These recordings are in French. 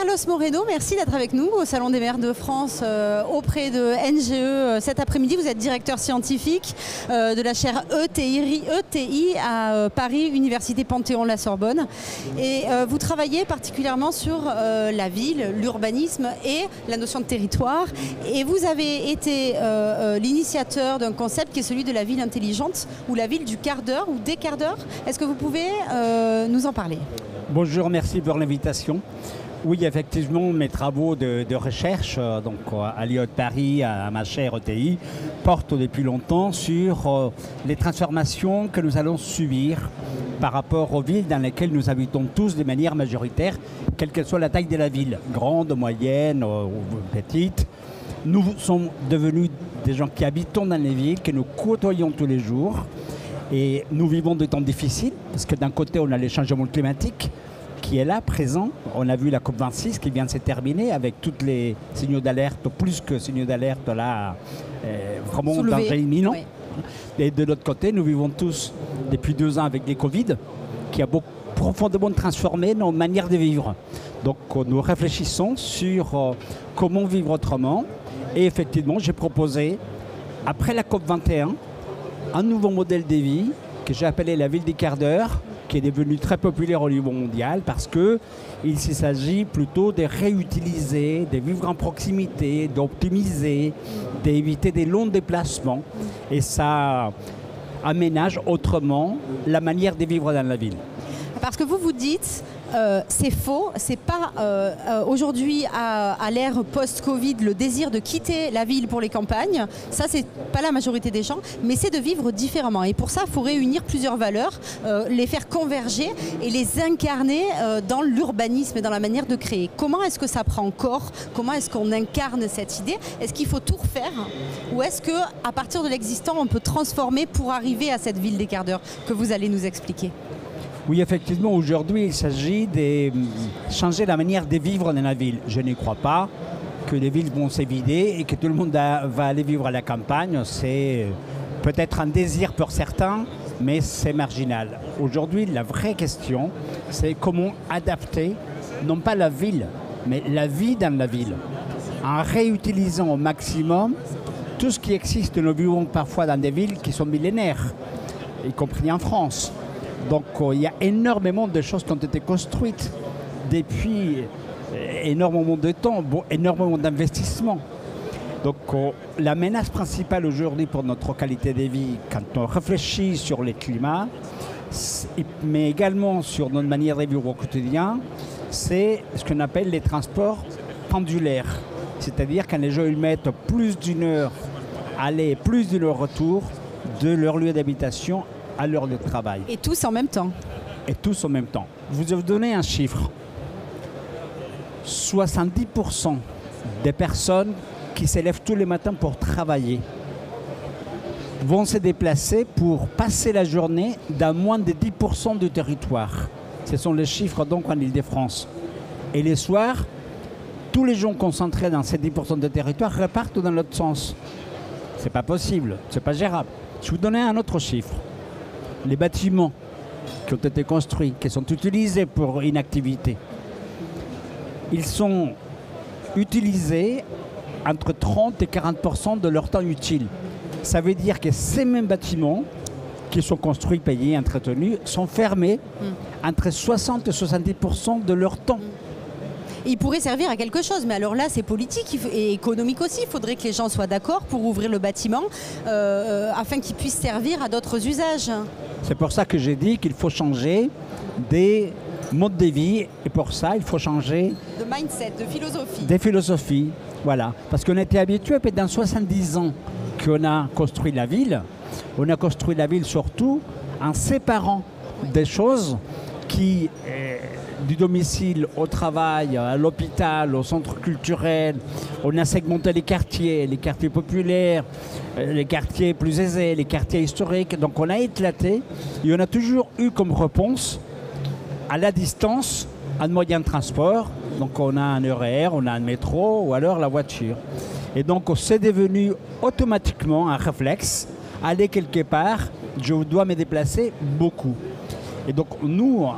Carlos Moreno, merci d'être avec nous au Salon des maires de France auprès de NGE cet après-midi. Vous êtes directeur scientifique de la chaire ETI à Paris, Université Panthéon-La Sorbonne. Et vous travaillez particulièrement sur la ville, l'urbanisme et la notion de territoire. Et vous avez été l'initiateur d'un concept qui est celui de la ville intelligente ou la ville du quart d'heure ou des quarts d'heure. Est-ce que vous pouvez nous en parler ? Bonjour, merci pour l'invitation. Oui, effectivement, mes travaux de recherche donc à l'IE de Paris, à ma chaire ETI, portent depuis longtemps sur les transformations que nous allons subir par rapport aux villes dans lesquelles nous habitons tous de manière majoritaire, quelle que soit la taille de la ville, grande, moyenne ou petite. Nous sommes devenus des gens qui habitons dans les villes, que nous côtoyons tous les jours. Et nous vivons des temps difficiles, parce que d'un côté, on a les changements climatiques, qui est là, présent. On a vu la COP26 qui vient de se terminer avec tous les signaux d'alerte, plus que signaux d'alerte là, vraiment danger imminent. Oui. Et de l'autre côté, nous vivons tous depuis 2 ans avec les Covid, qui a profondément transformé nos manières de vivre. Donc nous réfléchissons sur comment vivre autrement. Et effectivement, j'ai proposé, après la COP21, un nouveau modèle de vie que j'ai appelé la ville des quarts d'heure, qui est devenu très populaire au niveau mondial parce qu'il s'agit plutôt de réutiliser, de vivre en proximité, d'optimiser, d'éviter des longs déplacements. Et ça aménage autrement la manière de vivre dans la ville. Parce que vous dites, c'est faux, c'est pas aujourd'hui à l'ère post-Covid le désir de quitter la ville pour les campagnes, ça c'est pas la majorité des gens, mais c'est de vivre différemment. Et pour ça, il faut réunir plusieurs valeurs, les faire converger et les incarner dans l'urbanisme et dans la manière de créer. Comment est-ce que ça prend corps? Comment est-ce qu'on incarne cette idée? Est-ce qu'il faut tout refaire? Ou est-ce qu'à partir de l'existant, on peut transformer pour arriver à cette ville des quarts d'heure que vous allez nous expliquer? Oui, effectivement, aujourd'hui, il s'agit de changer la manière de vivre dans la ville. Je ne crois pas que les villes vont se vider et que tout le monde va aller vivre à la campagne. C'est peut-être un désir pour certains, mais c'est marginal. Aujourd'hui, la vraie question, c'est comment adapter, non pas la ville, mais la vie dans la ville, en réutilisant au maximum tout ce qui existe. Nous vivons parfois dans des villes qui sont millénaires, y compris en France. Donc il y a énormément de choses qui ont été construites depuis énormément de temps, énormément d'investissements. Donc la menace principale aujourd'hui pour notre qualité de vie, quand on réfléchit sur le climat, mais également sur notre manière de vivre au quotidien, c'est ce qu'on appelle les transports pendulaires. C'est-à-dire quand les gens ils mettent plus d'une heure aller, plus d'une heure retour de leur lieu d'habitation à l'heure de travail. Et tous en même temps. Et tous en même temps. Je vais vous donner un chiffre. 70% des personnes qui s'élèvent tous les matins pour travailler vont se déplacer pour passer la journée dans moins de 10% du territoire. Ce sont les chiffres donc en Île-de-France. Et les soirs, tous les gens concentrés dans ces 10% de territoire repartent dans l'autre sens. C'est pas possible, c'est pas gérable. Je vais vous donner un autre chiffre. Les bâtiments qui ont été construits, qui sont utilisés pour une activité, ils sont utilisés entre 30 et 40% de leur temps utile. Ça veut dire que ces mêmes bâtiments qui sont construits, payés, entretenus, sont fermés entre 60 et 70% de leur temps. Il pourrait servir à quelque chose, mais alors là c'est politique et économique aussi. Il faudrait que les gens soient d'accord pour ouvrir le bâtiment afin qu'il puisse servir à d'autres usages. C'est pour ça que j'ai dit qu'il faut changer des modes de vie et pour ça il faut changer de mindset, de philosophie. Des philosophies, voilà. Parce qu'on était habitué, dans 70 ans qu'on a construit la ville, on a construit la ville surtout en séparant des choses qui... du domicile au travail, à l'hôpital, au centre culturel. On a segmenté les quartiers populaires, les quartiers plus aisés, les quartiers historiques. Donc on a éclaté et on a toujours eu comme réponse à la distance un moyen de transport. Donc on a un RER, on a un métro ou alors la voiture. Et donc c'est devenu automatiquement un réflexe. Aller quelque part, je dois me déplacer beaucoup. Et donc nous,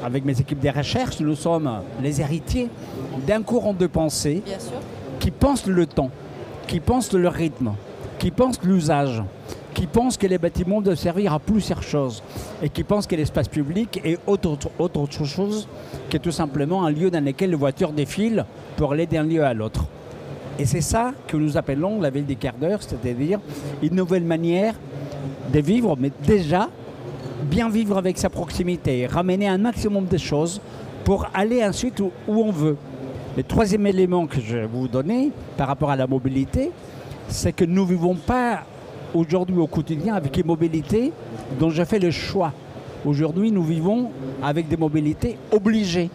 avec mes équipes de recherche, nous sommes les héritiers d'un courant de pensée qui pense le temps, qui pense le rythme, qui pense l'usage, qui pense que les bâtiments doivent servir à plusieurs choses et qui pense que l'espace public est autre chose que tout simplement un lieu dans lequel les voitures défilent pour aller d'un lieu à l'autre. Et c'est ça que nous appelons la ville des quarts d'heure, c'est-à-dire une nouvelle manière de vivre, mais déjà bien vivre avec sa proximité, ramener un maximum de choses pour aller ensuite où on veut. Le troisième élément que je vais vous donner par rapport à la mobilité, c'est que nous ne vivons pas aujourd'hui au quotidien avec une mobilité dont je fais le choix. Aujourd'hui, nous vivons avec des mobilités obligées,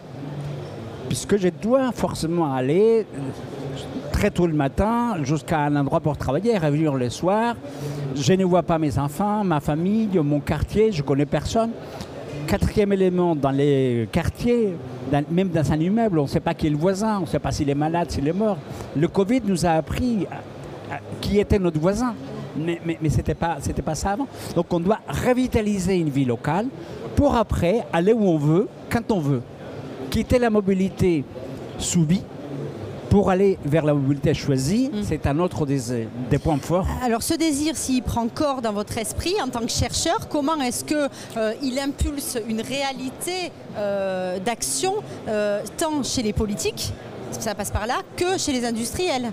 puisque je dois forcément aller très tôt le matin jusqu'à un endroit pour travailler et revenir le soir. Je ne vois pas mes enfants, ma famille, mon quartier, je ne connais personne. Quatrième élément, dans les quartiers, même dans un immeuble, on ne sait pas qui est le voisin, on ne sait pas s'il est malade, s'il est mort. Le Covid nous a appris qui était notre voisin, mais ce n'était pas ça avant. Donc on doit revitaliser une vie locale pour après aller où on veut, quand on veut. Quitter la mobilité subie pour aller vers la mobilité choisie, c'est un autre des points forts. Alors ce désir, s'il prend corps dans votre esprit en tant que chercheur, comment est-ce qu'il impulse une réalité d'action tant chez les politiques, ça passe par là, que chez les industriels?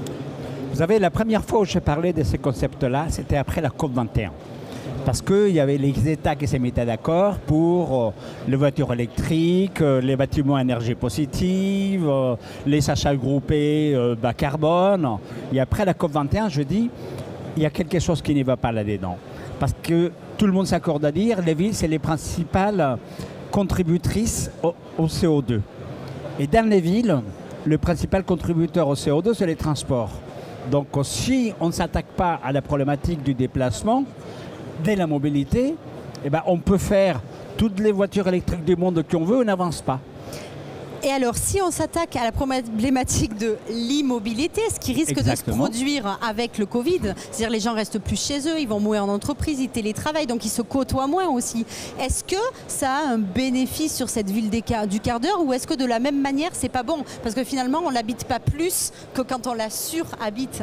Vous savez, la première fois où j'ai parlé de ces concepts-là, c'était après la COP21. Parce qu'il y avait les États qui s'est mis d'accord pour les voitures électriques, les bâtiments à énergie positive, les achats groupés bas carbone. Et après la COP21, je dis, il y a quelque chose qui ne va pas là-dedans. Parce que tout le monde s'accorde à dire, les villes, c'est les principales contributrices au CO2. Et dans les villes, le principal contributeur au CO2, c'est les transports. Donc si on ne s'attaque pas à la problématique du déplacement, dès la mobilité, eh ben, on peut faire toutes les voitures électriques du monde qu'on veut, on n'avance pas. Et alors, si on s'attaque à la problématique de l'immobilité, ce qui risque de se produire avec le Covid, c'est-à-dire les gens restent plus chez eux, ils vont moins en entreprise, ils télétravaillent, donc ils se côtoient moins aussi. Est-ce que ça a un bénéfice sur cette ville du quart d'heure ou est-ce que de la même manière, c'est pas bon? Parce que finalement, on l'habite pas plus que quand on la surhabite.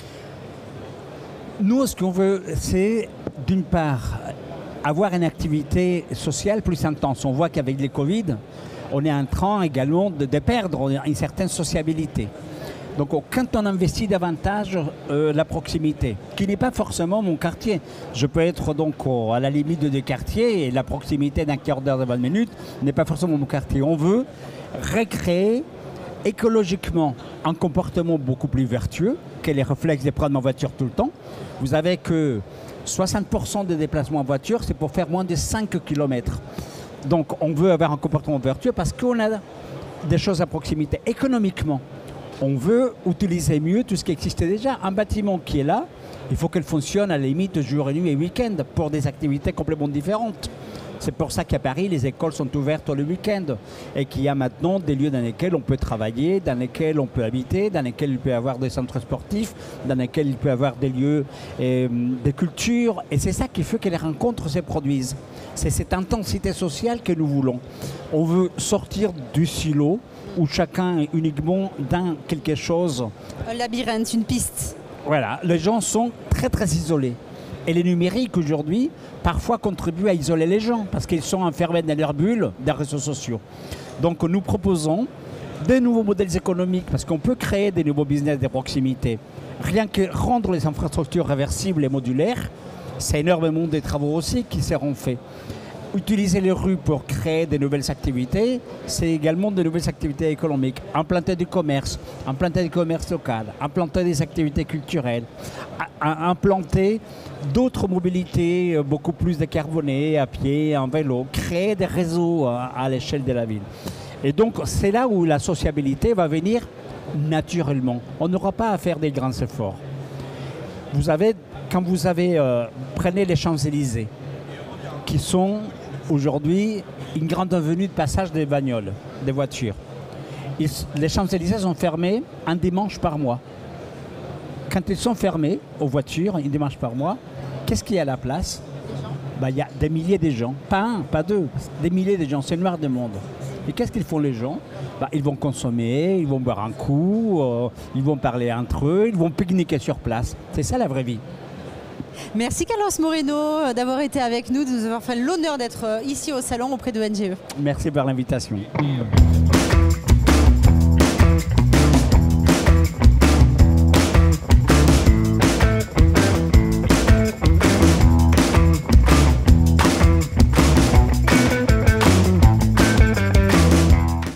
Nous, ce qu'on veut, c'est d'une part avoir une activité sociale plus intense. On voit qu'avec les Covid, on est en train également de perdre une certaine sociabilité. Donc quand on investit davantage la proximité, qui n'est pas forcément mon quartier. Je peux être donc à la limite de deux quartiers et la proximité d'un quart d'heure de 20 minutes n'est pas forcément mon quartier. On veut recréer écologiquement un comportement beaucoup plus vertueux que les réflexes de prendre ma voiture tout le temps. Vous savez que 60% des déplacements en voiture, c'est pour faire moins de 5 km. Donc on veut avoir un comportement vertueux parce qu'on a des choses à proximité. Économiquement, on veut utiliser mieux tout ce qui existe déjà. Un bâtiment qui est là, il faut qu'elle fonctionne à la limite jour et nuit et week-end pour des activités complètement différentes. C'est pour ça qu'à Paris, les écoles sont ouvertes le week-end et qu'il y a maintenant des lieux dans lesquels on peut travailler, dans lesquels on peut habiter, dans lesquels il peut y avoir des centres sportifs, dans lesquels il peut y avoir des lieux de culture. Et c'est ça qui fait que les rencontres se produisent. C'est cette intensité sociale que nous voulons. On veut sortir du silo où chacun est uniquement dans quelque chose. Un labyrinthe, une piste. Voilà, les gens sont très très isolés. Et les numériques aujourd'hui, parfois contribuent à isoler les gens parce qu'ils sont enfermés dans leur bulle des réseaux sociaux. Donc nous proposons des nouveaux modèles économiques parce qu'on peut créer des nouveaux business de proximité. Rien que rendre les infrastructures réversibles et modulaires, c'est énormément de travaux aussi qui seront faits. Utiliser les rues pour créer de nouvelles activités, c'est également de nouvelles activités économiques. Implanter du commerce local, implanter des activités culturelles, implanter d'autres mobilités beaucoup plus décarbonées, à pied, en vélo, créer des réseaux à l'échelle de la ville. Et donc c'est là où la sociabilité va venir naturellement. On n'aura pas à faire des grands efforts. Quand vous prenez les Champs-Élysées, qui sont aujourd'hui une grande avenue de passage des bagnoles, des voitures. Les Champs-Élysées sont fermés un dimanche par mois. Quand ils sont fermés aux voitures, un dimanche par mois, qu'est-ce qu'il y a à la place? Il y a des milliers de gens, pas un, pas deux, des milliers de gens, c'est noir de monde. Et qu'est-ce qu'ils font les gens? Ils vont consommer, ils vont boire un coup, ils vont parler entre eux, ils vont pique-niquer sur place. C'est ça la vraie vie. Merci Carlos Moreno d'avoir été avec nous, de nous avoir fait l'honneur d'être ici au salon auprès de NGE. Merci pour l'invitation.